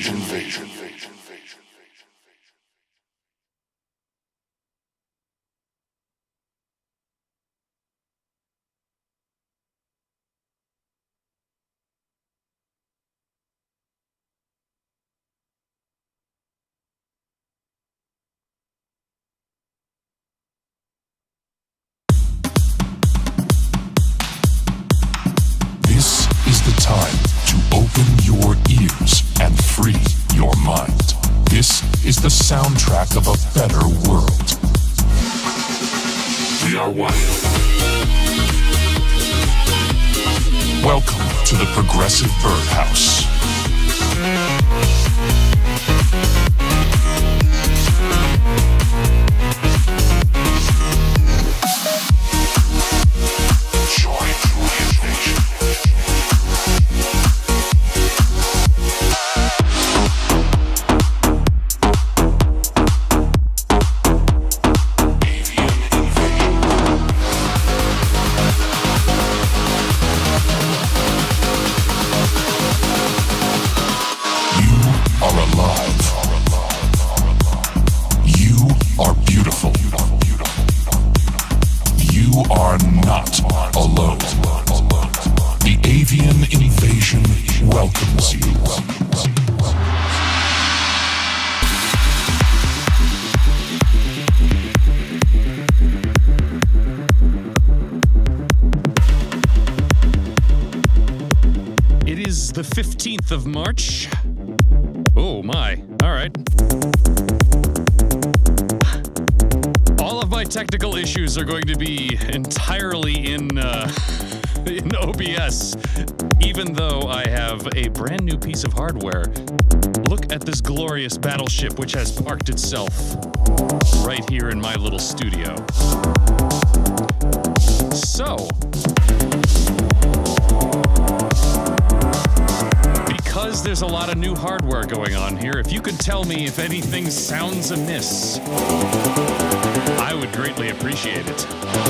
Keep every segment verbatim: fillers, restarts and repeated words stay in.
invasion. This is the time to open your ears and free your mind. This is the soundtrack of a better world. We are one. Welcome to the Progressive Birdhouse. Welcomes you. It is the fifteenth of March. Oh my, all right. All of my technical issues are going to be entirely in, uh, in O B S. Even though I have a brand new piece of hardware, look at this glorious battleship which has parked itself right here in my little studio. So, because there's a lot of new hardware going on here, if you could tell me if anything sounds amiss, I would greatly appreciate it.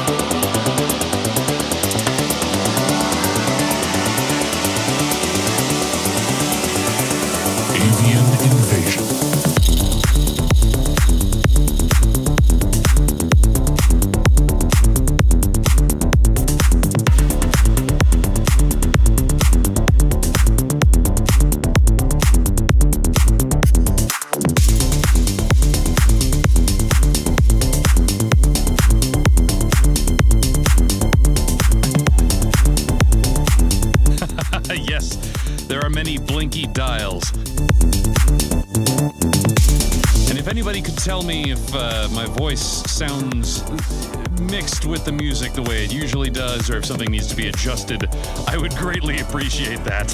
Invasion. Yes, there are many blinky dials. And if anybody could tell me if uh, my voice sounds mixed with the music the way it usually does, or if something needs to be adjusted, I would greatly appreciate that.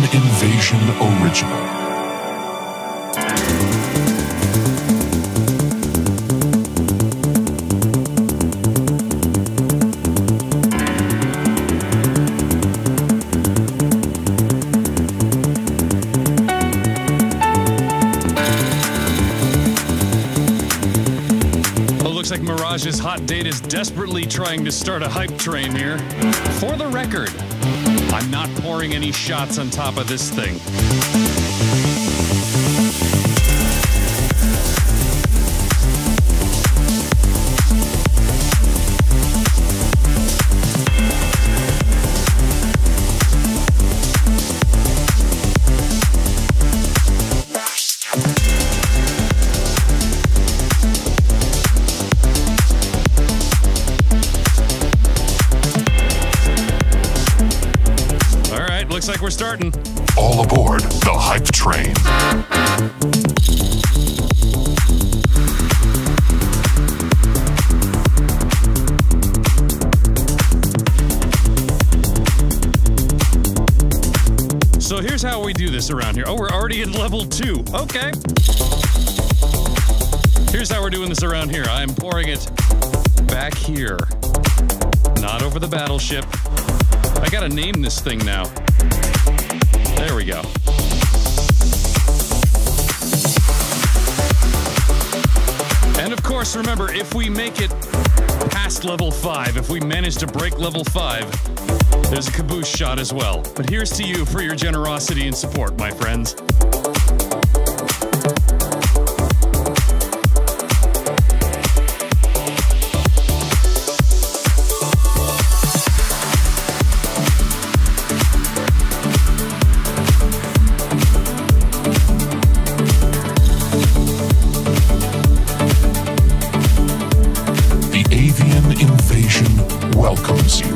Invasion Original. Mirage's hot date is desperately trying to start a hype train here. For the record, I'm not pouring any shots on top of this thing. Looks like we're starting. All aboard the hype train. So here's how we do this around here. Oh, we're already at level two. Okay. Here's how we're doing this around here. I'm pouring it back here. Not over the battleship. I gotta name this thing now. There we go. And of course, remember, if we make it past level five, if we manage to break level five, there's a caboose shot as well. But here's to you for your generosity and support, my friends. Welcomes you.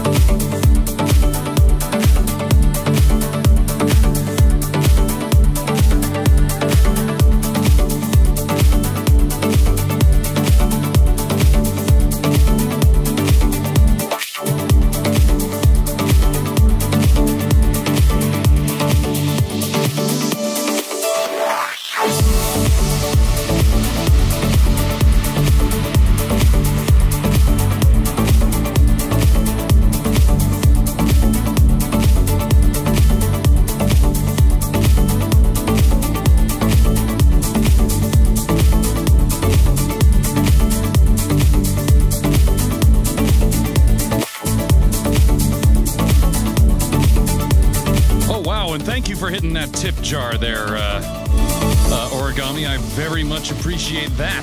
For hitting that tip jar there, uh, uh, Origami. I very much appreciate that.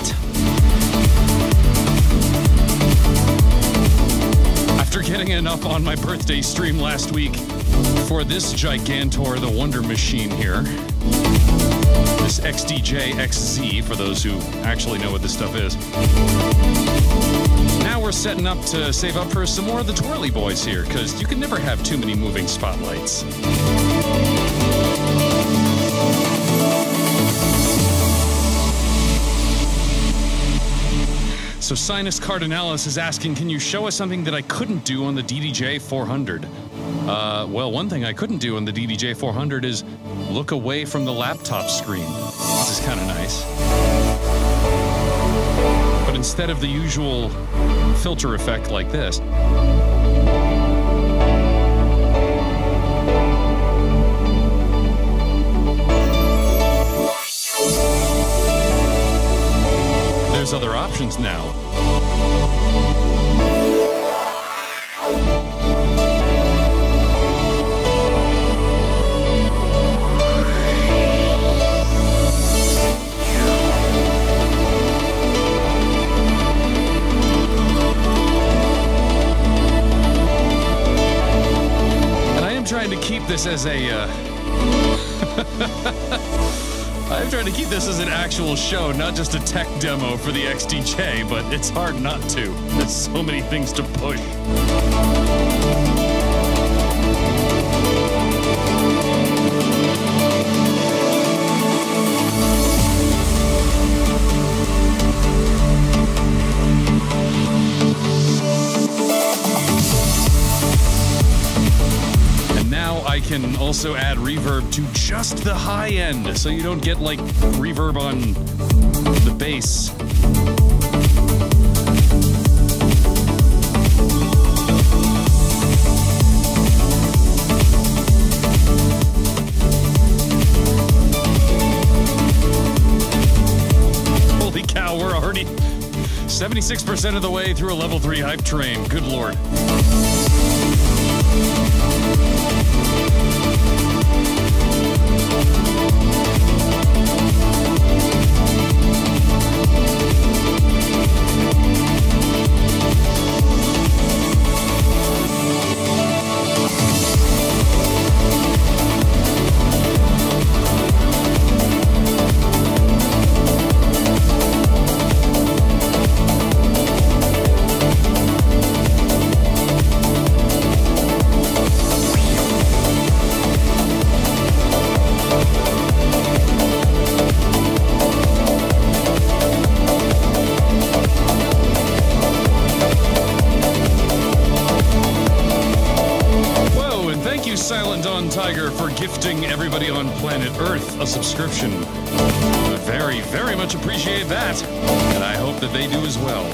After getting enough on my birthday stream last week for this Gigantor, the Wonder Machine here, this X D J X Z, for those who actually know what this stuff is. Now we're setting up to save up for some more of the twirly boys here, because you can never have too many moving spotlights. So Sinus Cardinalis is asking, can you show us something that I couldn't do on the D D J four hundred? Uh, well, one thing I couldn't do on the D D J four hundred is look away from the laptop screen. This is kind of nice. But instead of the usual filter effect like this, there's other options now. And I am trying to keep this as a uh I'm trying to keep this as an actual show, not just a tech demo for the X D J, but it's hard not to. There's so many things to push. And now I can also also add reverb to just the high end, so you don't get like reverb on the bass. Holy cow, we're already seventy-six percent of the way through a level three hype train. Good lord. Gifting everybody on planet Earth a subscription. Very, very much appreciate that, and I hope that they do as well.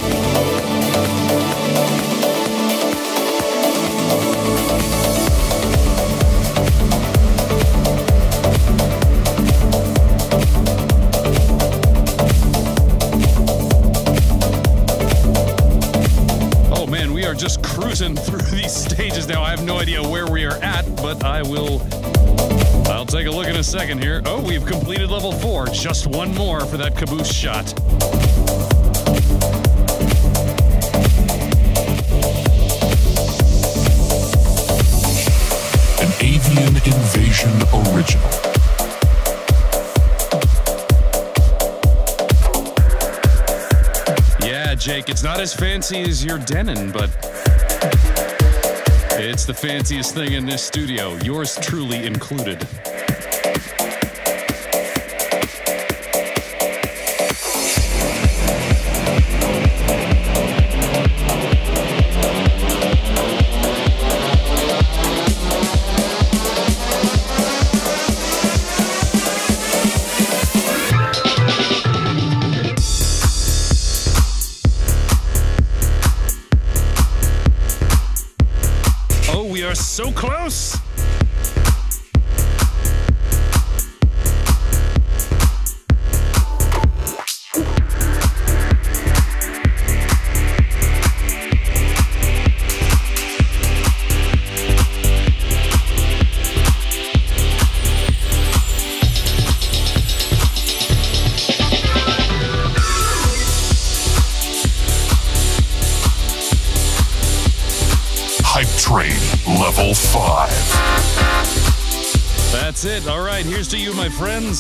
Oh man, we are just cruising through these stages now. I have no idea where we are at, but I will... I'll take a look in a second here. Oh, we've completed level four. Just one more for that caboose shot. An Avian Invasion original. Yeah, Jake, it's not as fancy as your Denon, but... it's the fanciest thing in this studio, yours truly included. So close! Level five. That's it. All right, here's to you, my friends.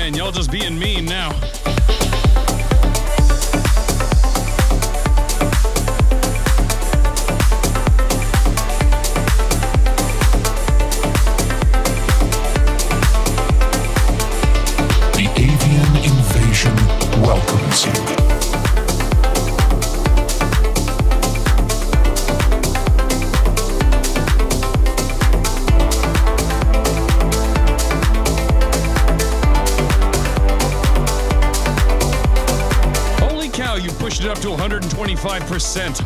man, y'all just being mean now. The avian invasion welcomes you. You pushed it up to one hundred twenty-five percent.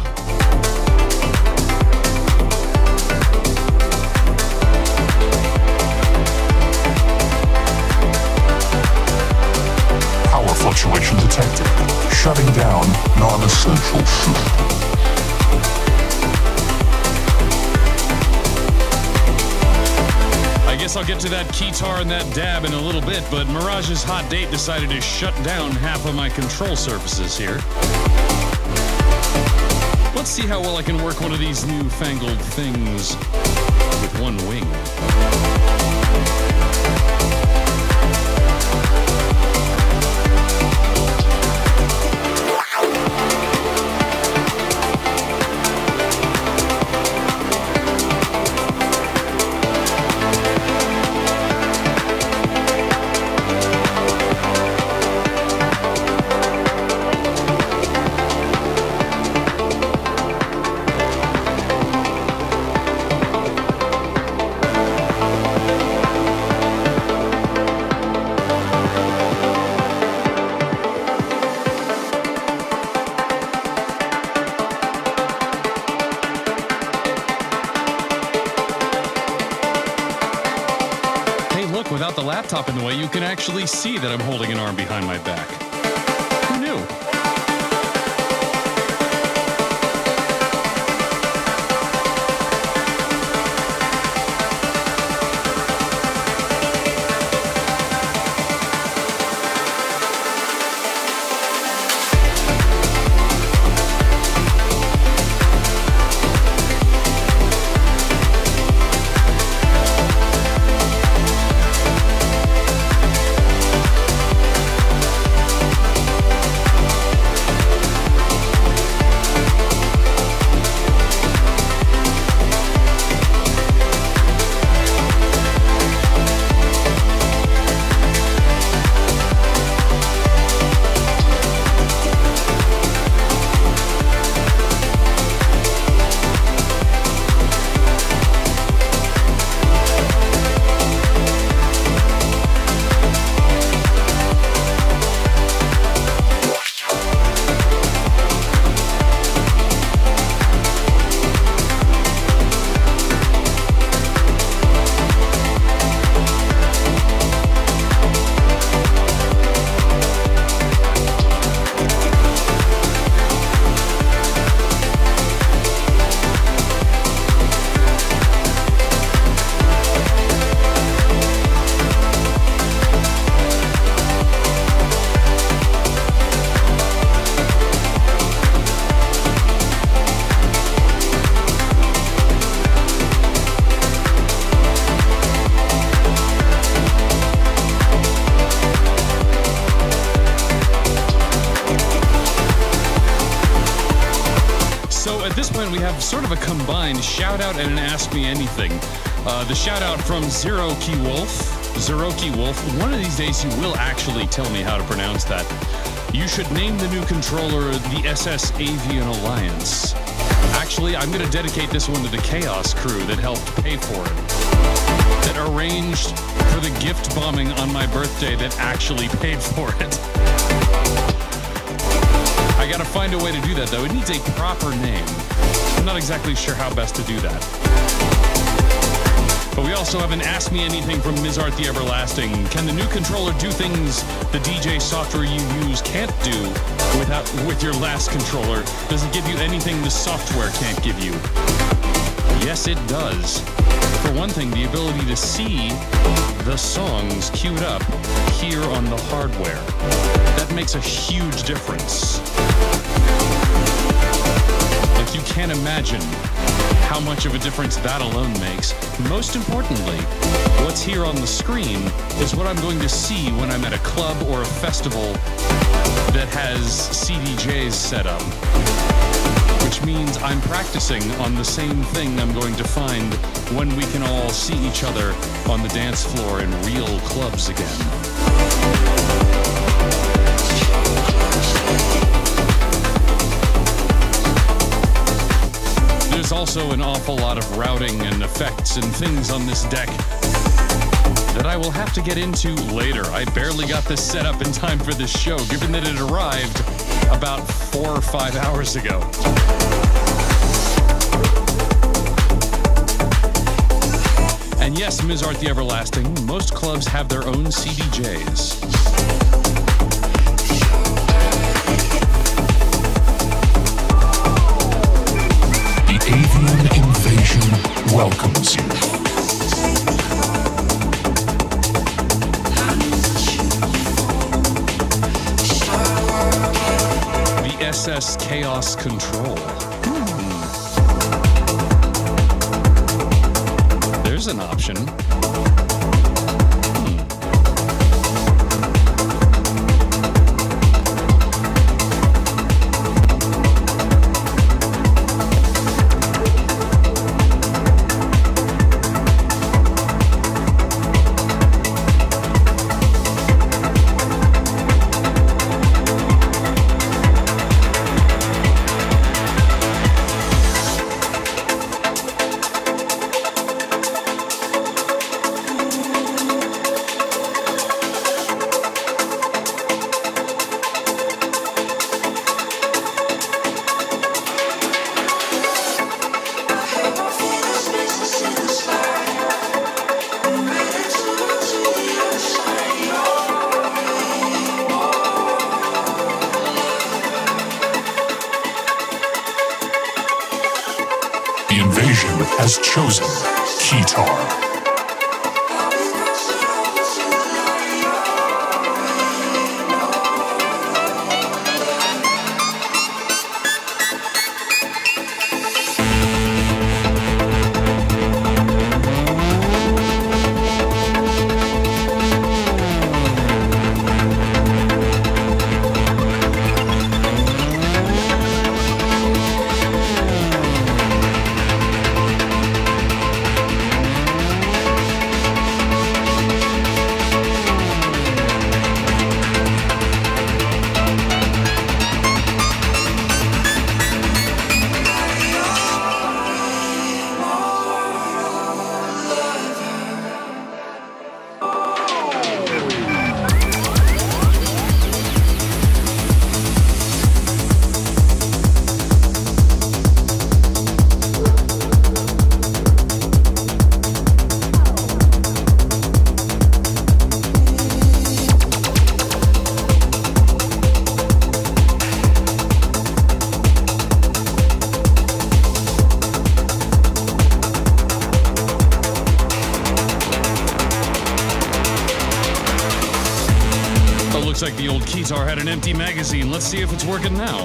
Power fluctuation detected. Shutting down non-essential soup. I guess I'll get to that keytar and that dab in a little bit, but Mirage's hot date decided to shut down half of my control surfaces here. Let's see how well I can work one of these newfangled things with one wing. Without the laptop in the way, you can actually see that I'm holding an arm behind my back. Who knew? We have sort of a combined shout-out and an Ask Me Anything. Uh, the shout-out from Zeroki Wolf. Zeroki Wolf, one of these days you will actually tell me how to pronounce that. You should name the new controller the S S Avian Alliance. Actually, I'm going to dedicate this one to the Chaos crew that helped pay for it. That arranged for the gift bombing on my birthday that actually paid for it. I gotta find a way to do that, though. It needs a proper name. I'm not exactly sure how best to do that. But we also have an Ask Me Anything from Mizart the Everlasting. Can the new controller do things the D J software you use can't do without with your last controller? Does it give you anything the software can't give you? Yes, it does. For one thing, the ability to see the songs queued up here on the hardware. That makes a huge difference. If You can't imagine how much of a difference that alone makes. Most importantly, what's here on the screen is what I'm going to see when I'm at a club or a festival that has C D Js set up. Which means I'm practicing on the same thing I'm going to find when we can all see each other on the dance floor in real clubs again. There's also an awful lot of routing and effects and things on this deck that I will have to get into later. I barely got this set up in time for this show, given that it arrived about four or five hours ago. And yes, Miz Art the Everlasting, most clubs have their own C D Js. Avian Invasion welcomes you. The S S Chaos Control. Hmm. There's an option. Has chosen Keytar. Looks like the old Keytar had an empty magazine. Let's see if it's working now.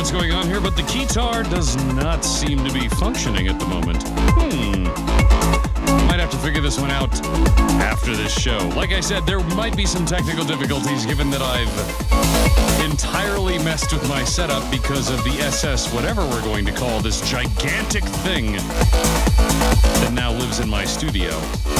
what's going on here, but the keytar does not seem to be functioning at the moment. Hmm. Might have to figure this one out after this show. Like I said, there might be some technical difficulties given that I've entirely messed with my setup because of the S S, whatever we're going to call this gigantic thing that now lives in my studio.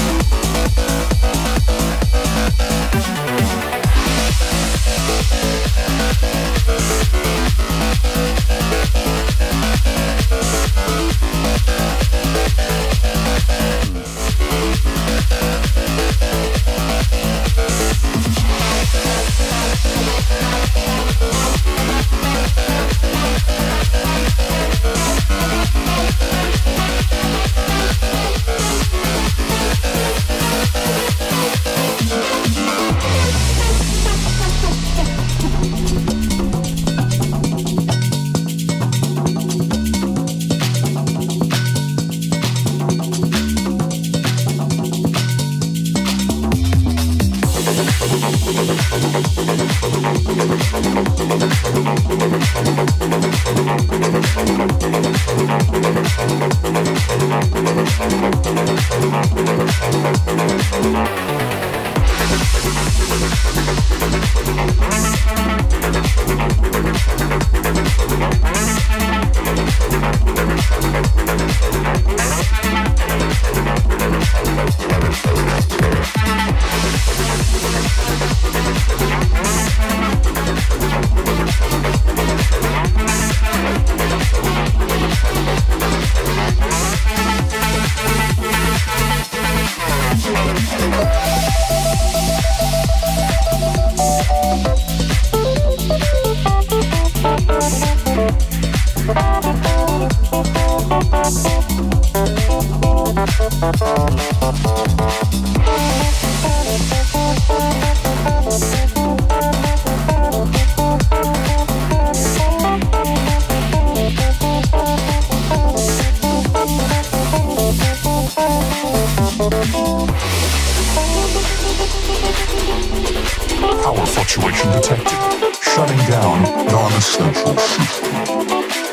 Power fluctuation detected. Shutting down non-essential system.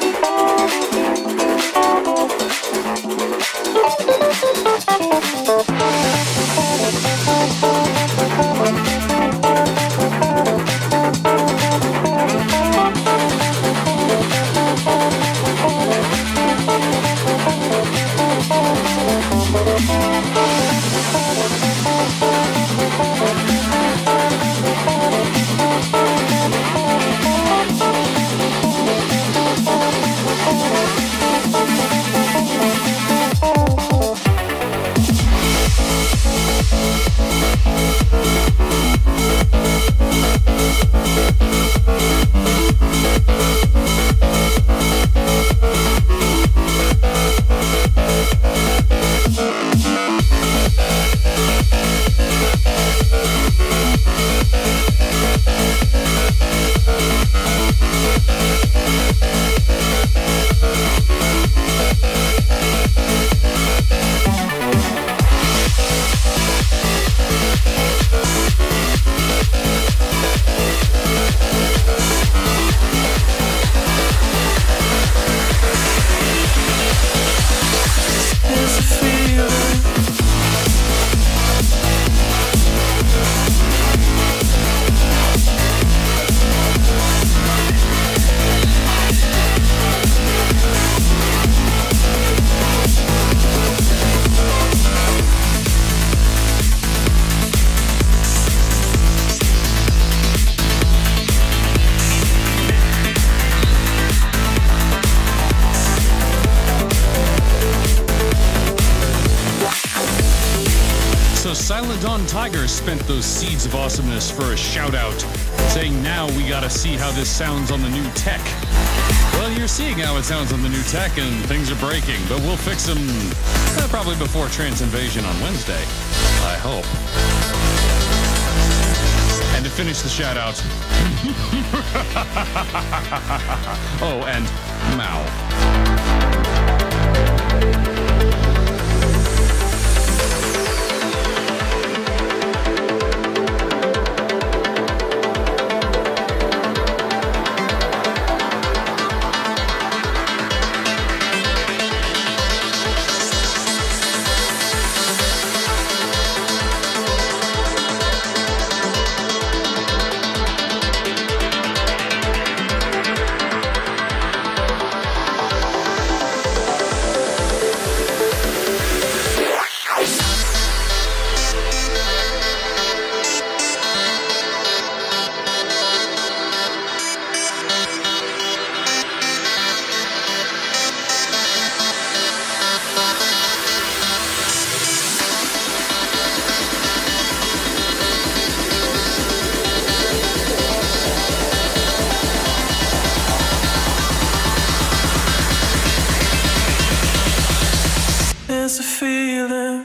Silent Dawn Tiger spent those seeds of awesomeness for a shout-out, saying now we gotta see how this sounds on the new tech. Well, you're seeing how it sounds on the new tech, and things are breaking, but we'll fix them uh, probably before Trans Invasion on Wednesday. I hope. And to finish the shout-out... oh, and Mao. there's a feeling.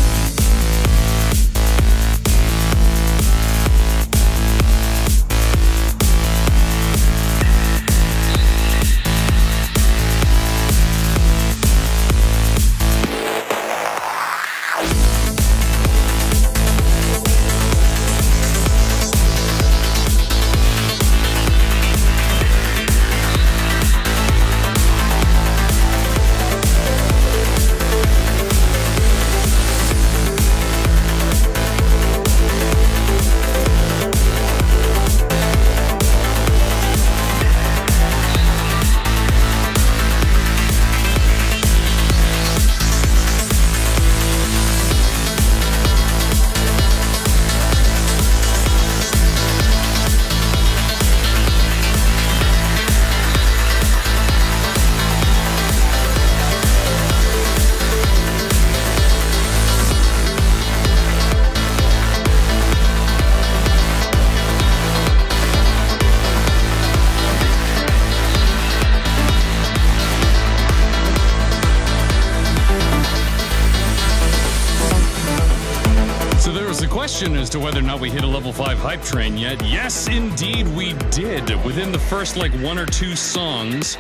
As to whether or not we hit a level five hype train yet. Yes, indeed we did. Within the first like one or two songs.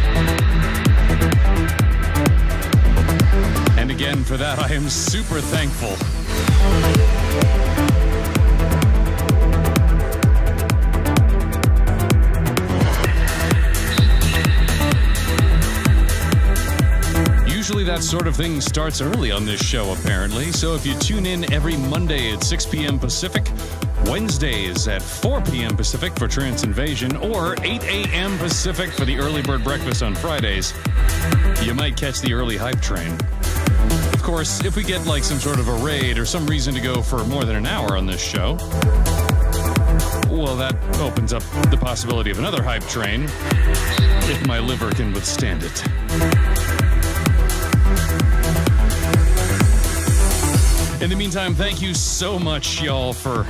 And again, for that, I am super thankful. Usually that sort of thing starts early on this show, apparently. So if you tune in every Monday at six p.m. Pacific, Wednesdays at four p.m. Pacific for Trance Invasion, or eight a.m. Pacific for the early bird breakfast on Fridays, you might catch the early hype train. Of course, if we get like some sort of a raid or some reason to go for more than an hour on this show, well, that opens up the possibility of another hype train, if my liver can withstand it. In the meantime, thank you so much, y'all, for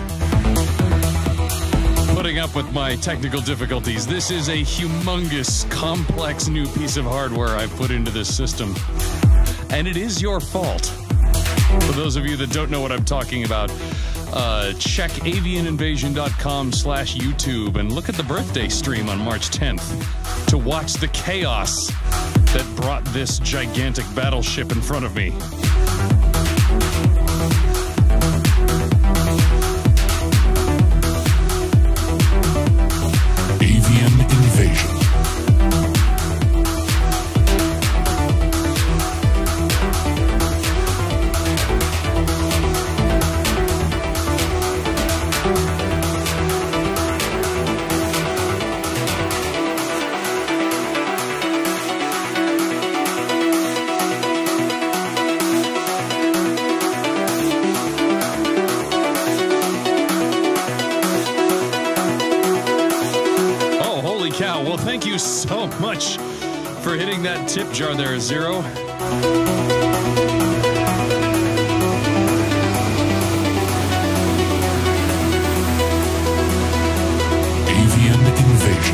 putting up with my technical difficulties. This is a humongous, complex new piece of hardware I've put into this system. And it is your fault. For those of you that don't know what I'm talking about, uh, check avianinvasion.com slash YouTube and look at the birthday stream on March tenth to watch the chaos that brought this gigantic battleship in front of me. Avian Invasion. Thank you so much for hitting that tip jar there, Zero. Avian Invasion.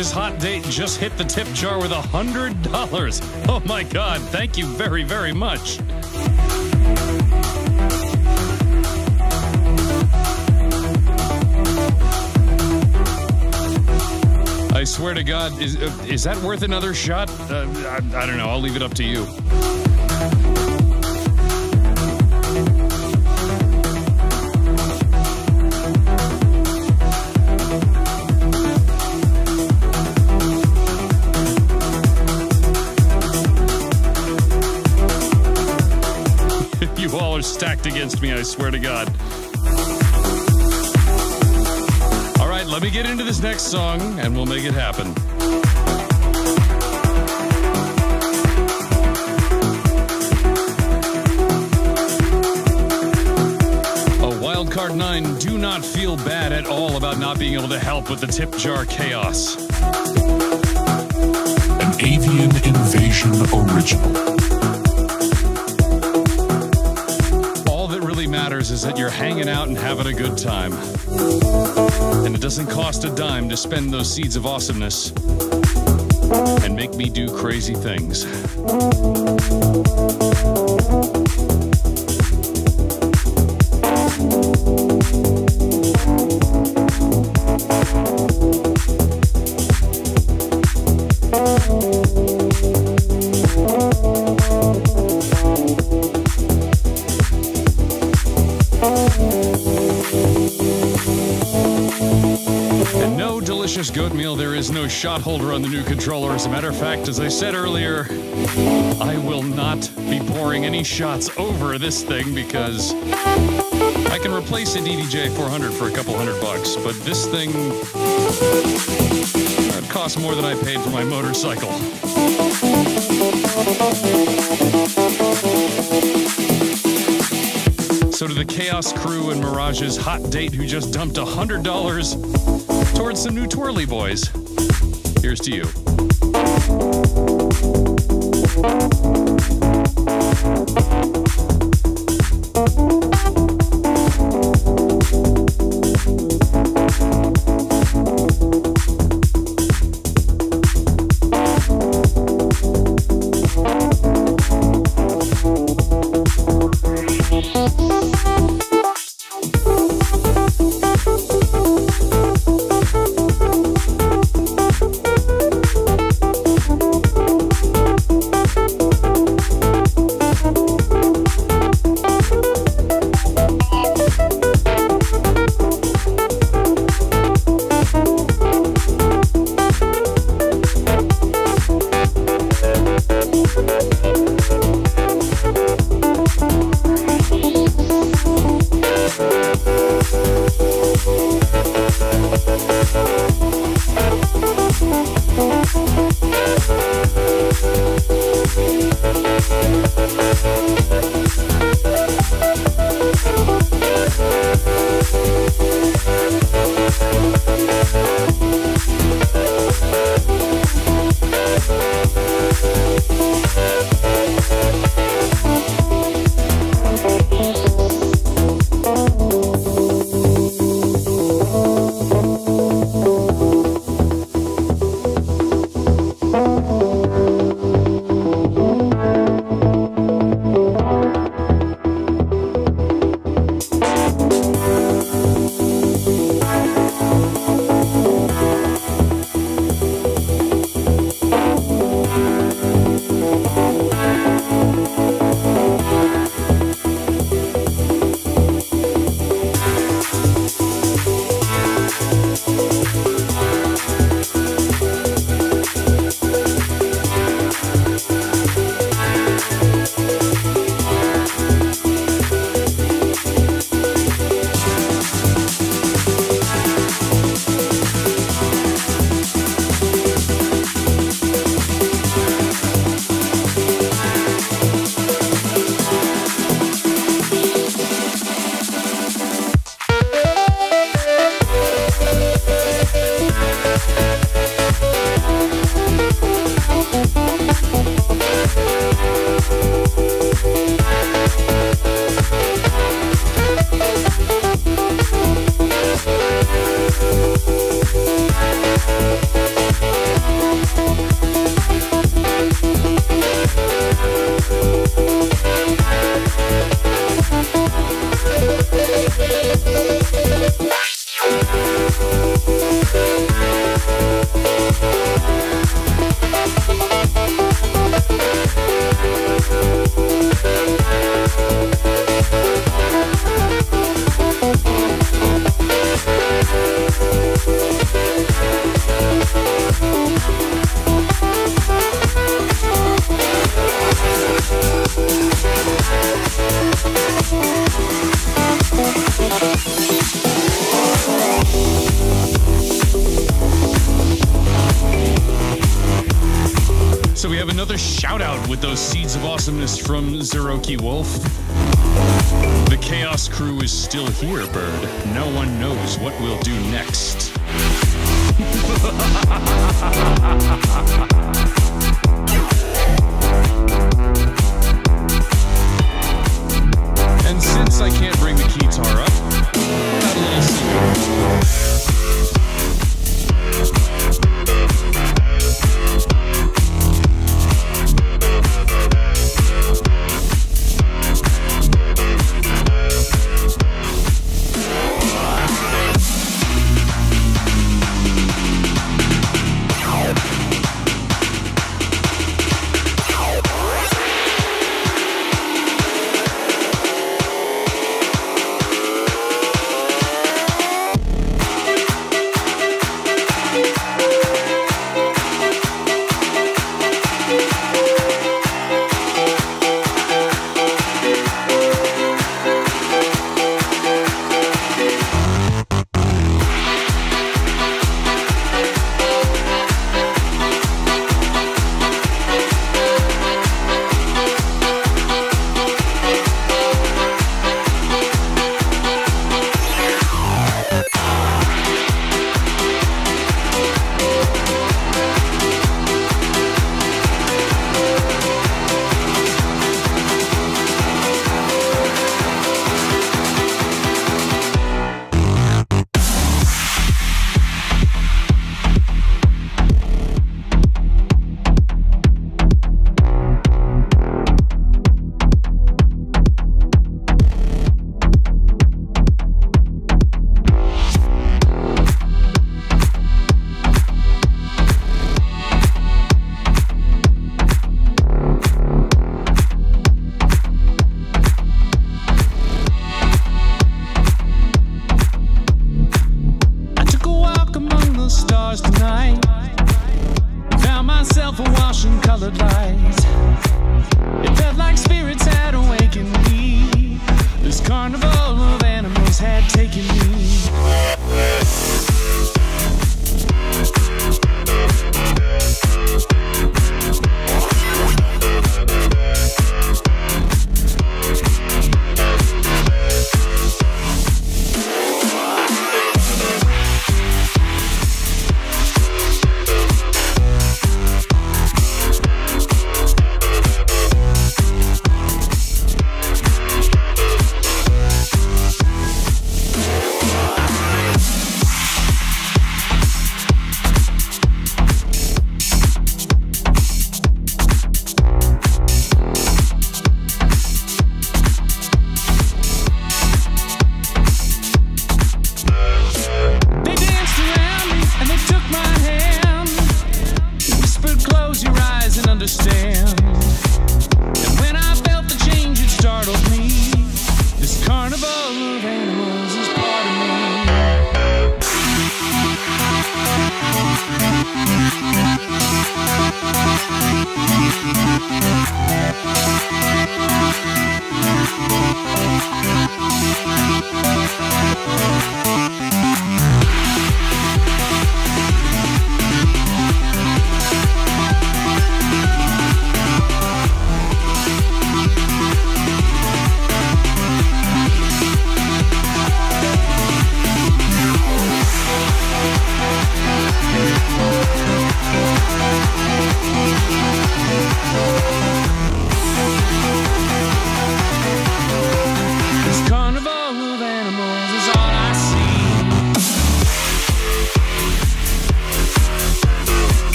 Mirage's hot date just hit the tip jar with a hundred dollars. Oh my God! Thank you very, very much. I swear to God, is uh, is that worth another shot? Uh, I, I don't know. I'll leave it up to you. You all are stacked against me, I swear to God. All right, let me get into this next song, and we'll make it happen. Oh, Wildcard nine, do not feel bad at all about not being able to help with the tip jar chaos. An Avian Invasion original. Matters is that you're hanging out and having a good time. And it doesn't cost a dime to spend those seeds of awesomeness and make me do crazy things. Goat meal, there is no shot holder on the new controller. As a matter of fact, as I said earlier, I will not be pouring any shots over this thing because I can replace a D D J four hundred for a couple hundred bucks, but this thing uh, costs more than I paid for my motorcycle. So to the Chaos crew and Mirage's hot date who just dumped one hundred dollars towards some new twirly boys, here's to you. shout out with those seeds of awesomeness from Zeroki Wolf. The Chaos Crew is still here, Bird. No one knows what we'll do next. And since I can't bring the guitar up, what about a little singing?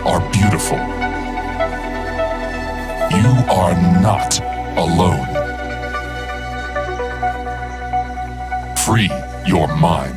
are beautiful. You are not alone. Free your mind.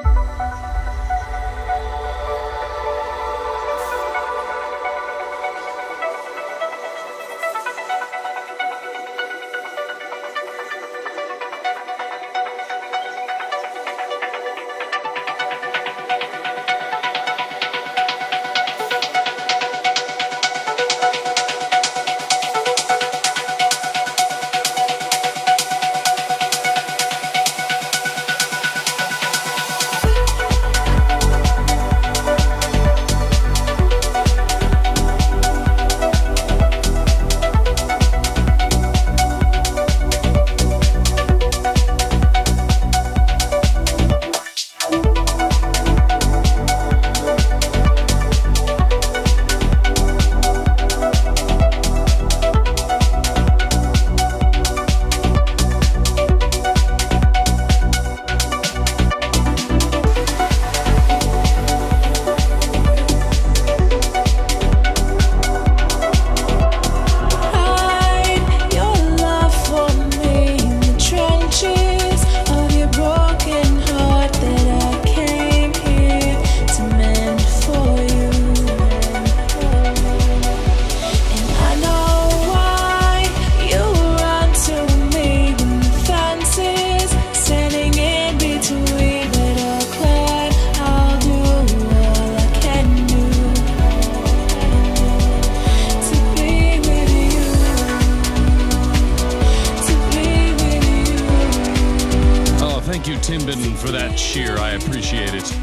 For that cheer, I appreciate it.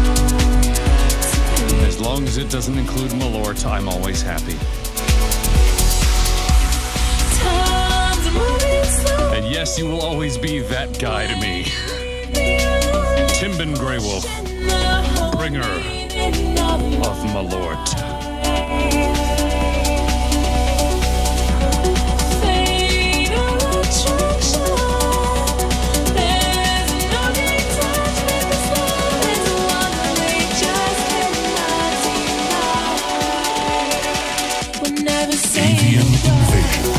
As long as it doesn't include Malort, I'm always happy. And yes, you will always be that guy to me. Timbin Greywolf, bringer of Malort. Avian invasion.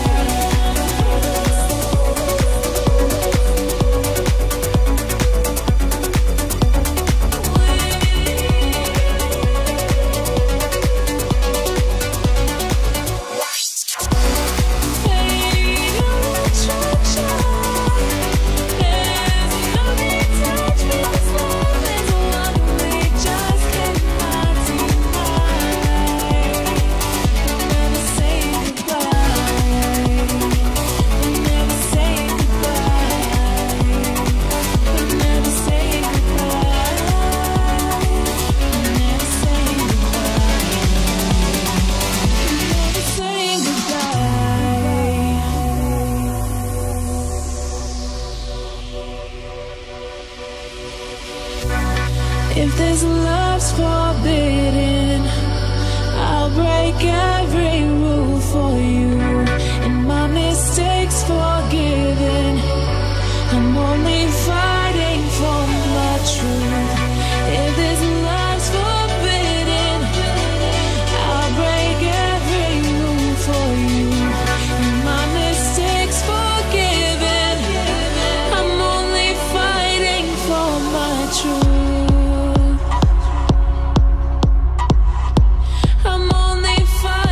If this love's forbidden, I'll break every rule for you, and my mistakes forgiven. I'm only fighting for my truth. If this love's forbidden, I'll break every rule for you, and my mistakes forgiven. I'm only fighting for my truth. I'm only fighting.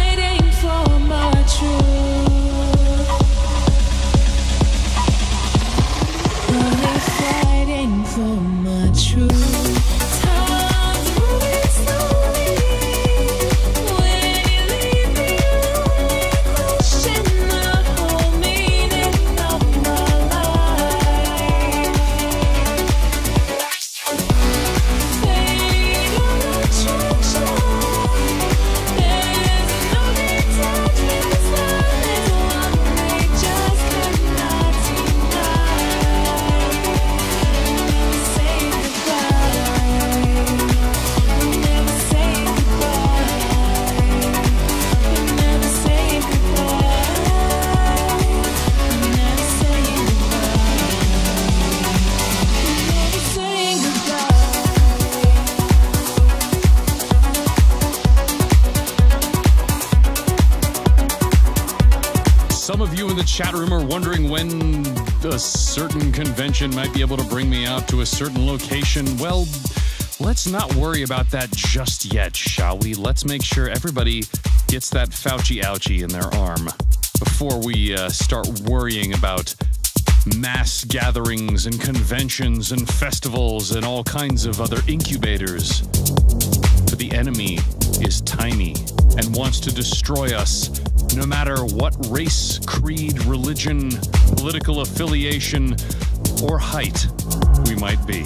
Some of you in the chat room are wondering when a certain convention might be able to bring me out to a certain location. Well, let's not worry about that just yet, shall we? Let's make sure everybody gets that Fauci ouchie in their arm before we uh, start worrying about mass gatherings and conventions and festivals and all kinds of other incubators. For the enemy is tiny and wants to destroy us no matter what race, creed, religion, political affiliation, or height we might be.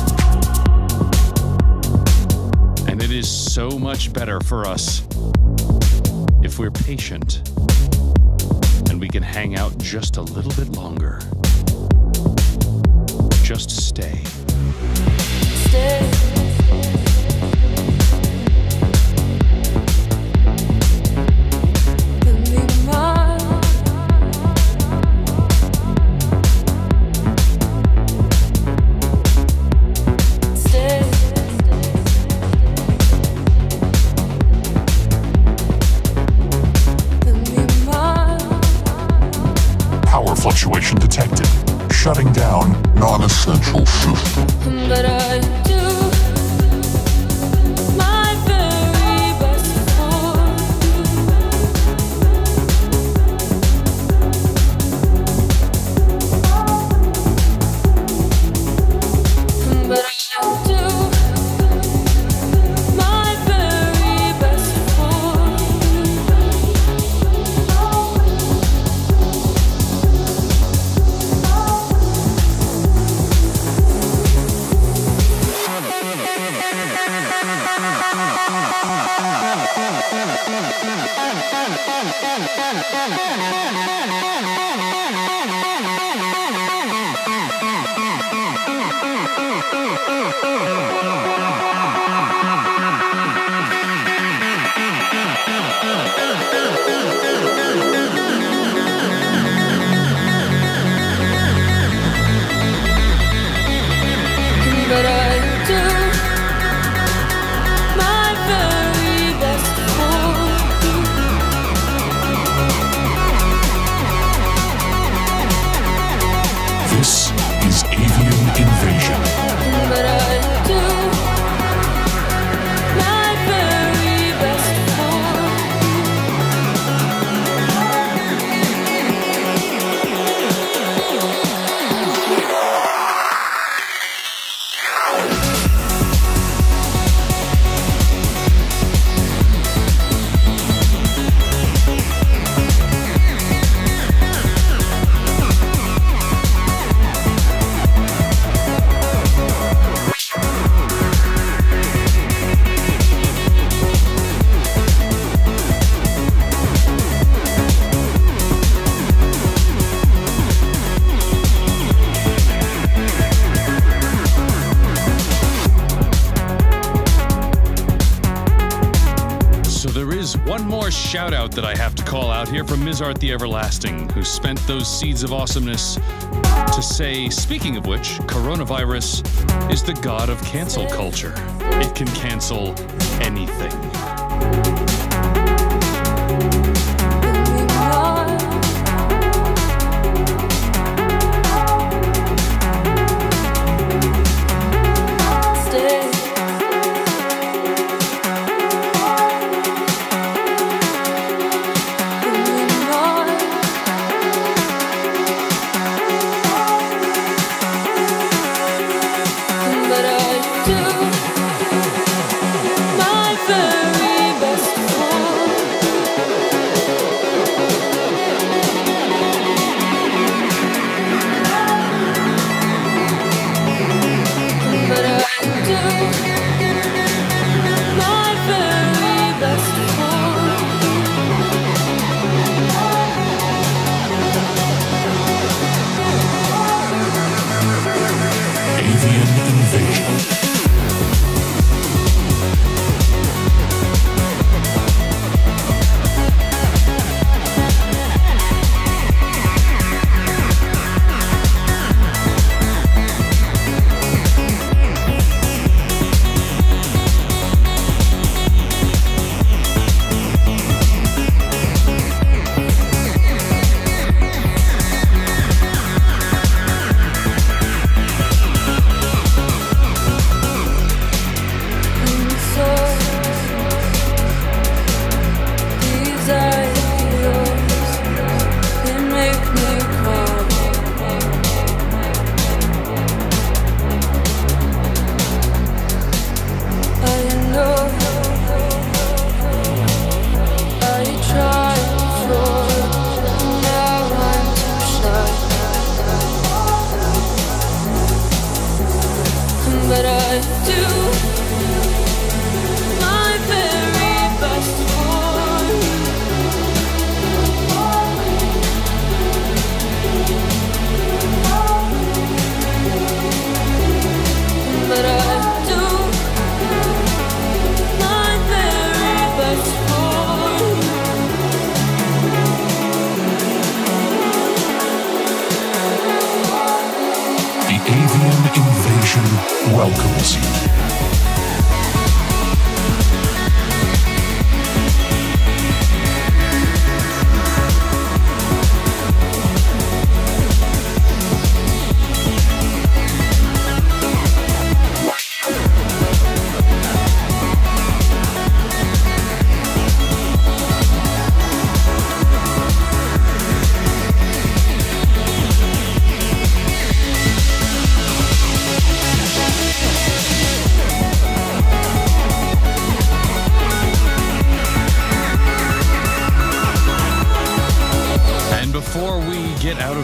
And it is so much better for us if we're patient and we can hang out just a little bit longer. Just stay. Stay. Fluctuation detected. Shutting down non-essential system. But I do my very best for you. But I do my very best for But I do my very best for you. This is Avian Invasion. But I do my very best for one more shout out that I have to call out here from Miz Art the Everlasting, who spent those seeds of awesomeness to say, speaking of which, coronavirus is the god of cancel culture. It can cancel anything.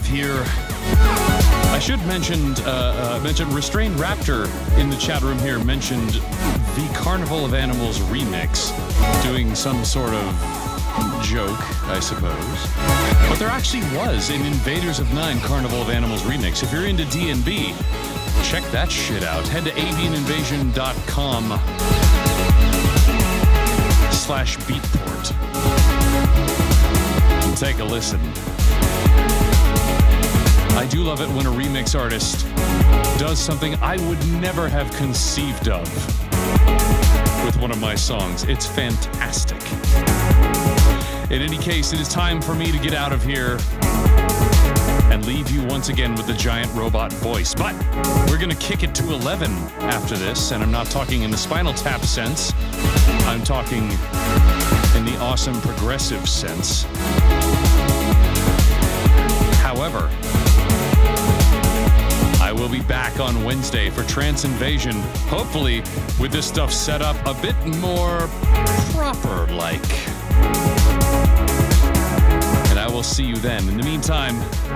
of here. I should mention, uh, uh, mention Restrained Raptor in the chat room here mentioned the Carnival of Animals remix, doing some sort of joke, I suppose. But there actually was an Invaders of Nine Carnival of Animals remix. If you're into D and B, check that shit out. Head to avian invasion dot com slash beatport and take a listen. I do love it when a remix artist does something I would never have conceived of with one of my songs. It's fantastic. In any case, it is time for me to get out of here and leave you once again with the giant robot voice. But we're going to kick it to eleven after this, and I'm not talking in the Spinal Tap sense. I'm talking in the awesome progressive sense. However, I will be back on Wednesday for Trance Invasion, hopefully with this stuff set up a bit more proper-like. And I will see you then. In the meantime,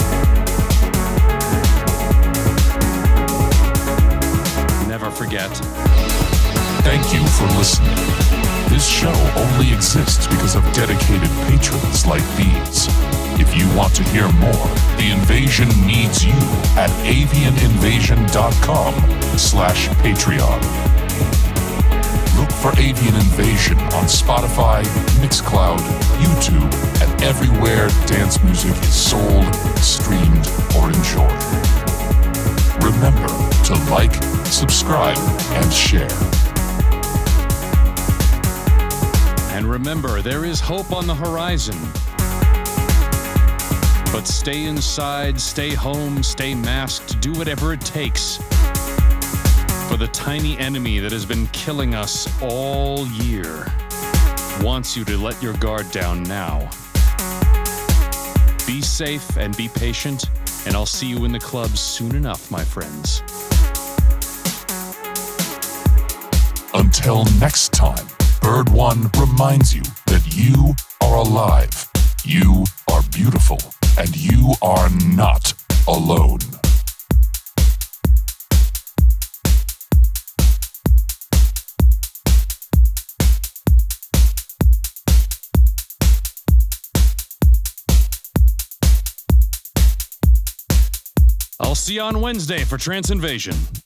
never forget. Thank you for listening. This show only exists because of dedicated patrons like these. If you want to hear more, The Invasion needs you at avian invasion dot com slash Patreon. Look for Avian Invasion on Spotify, Mixcloud, YouTube, and everywhere dance music is sold, streamed, or enjoyed. Remember to like, subscribe, and share. And remember, there is hope on the horizon. But stay inside, stay home, stay masked, do whatever it takes for the tiny enemy that has been killing us all year wants you to let your guard down now. Be safe and be patient, and I'll see you in the clubs soon enough, my friends. Until next time, Bird One reminds you that you are alive, you are beautiful, and you are not alone. I'll see you on Wednesday for Trance Invasion.